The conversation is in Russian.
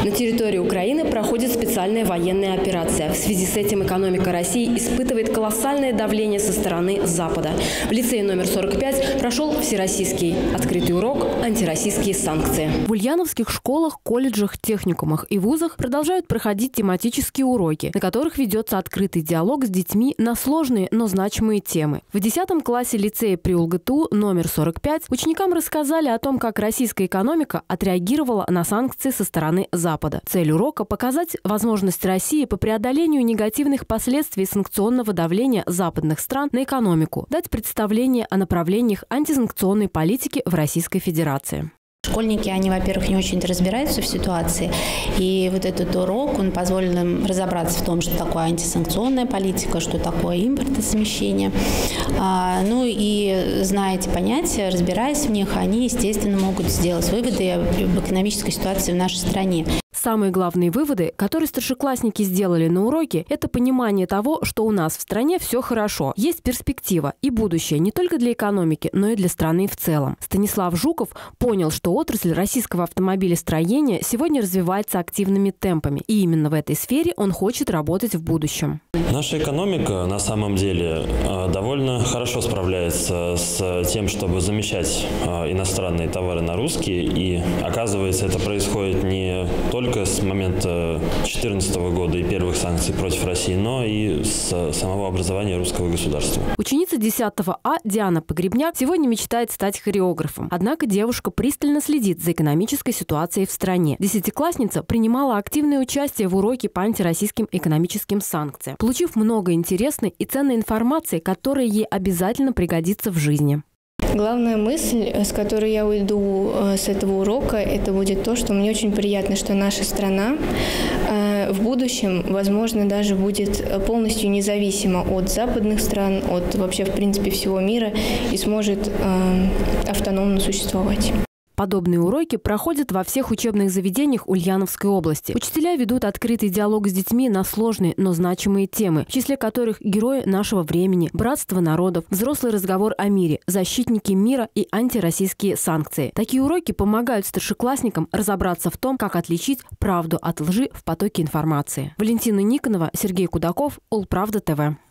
На территории Украины проходит специальная военная операция. В связи с этим экономика России испытывает колоссальное давление со стороны Запада. В лицее номер 45 прошел всероссийский открытый урок «Антироссийские санкции». В ульяновских школах, колледжах, техникумах и вузах продолжают проходить тематические уроки, на которых ведется открытый диалог с детьми на сложные, но значимые темы. В 10 классе лицея при УлГТУ номер 45 ученикам рассказали о том, как российская экономика отреагировала на санкции со стороны Запада. Цель урока – показать возможность России по преодолению негативных последствий санкционного давления западных стран на экономику, дать представление о направлениях антисанкционной политики в Российской Федерации. Школьники, они, во-первых, не очень разбираются в ситуации, и вот этот урок, он позволил им разобраться в том, что такое антисанкционная политика, что такое импортозамещение. Ну и зная эти понятия, разбираясь в них, они, естественно, могут сделать выводы об экономической ситуации в нашей стране. Самые главные выводы, которые старшеклассники сделали на уроке, это понимание того, что у нас в стране все хорошо, есть перспектива и будущее не только для экономики, но и для страны в целом. Станислав Жуков понял, что отрасль российского автомобилестроения сегодня развивается активными темпами, и именно в этой сфере он хочет работать в будущем. Наша экономика на самом деле довольно хорошо справляется с тем, чтобы замещать иностранные товары на русские, и оказывается, это происходит не только с момента 2014 года и первых санкций против России, но и с самого образования русского государства. Ученица 10 А Диана Погребняк сегодня мечтает стать хореографом. Однако девушка пристально следит за экономической ситуацией в стране. Десятиклассница принимала активное участие в уроке по антироссийским экономическим санкциям, получив много интересной и ценной информации, которая ей обязательно пригодится в жизни. Главная мысль, с которой я уйду с этого урока, это будет то, что мне очень приятно, что наша страна в будущем, возможно, даже будет полностью независима от западных стран, от вообще, в принципе, всего мира и сможет автономно существовать. Подобные уроки проходят во всех учебных заведениях Ульяновской области. Учителя ведут открытый диалог с детьми на сложные, но значимые темы, в числе которых герои нашего времени, братство народов, взрослый разговор о мире, защитники мира и антироссийские санкции. Такие уроки помогают старшеклассникам разобраться в том, как отличить правду от лжи в потоке информации. Валентина Никонова, Сергей Кудаков, Улправда ТВ.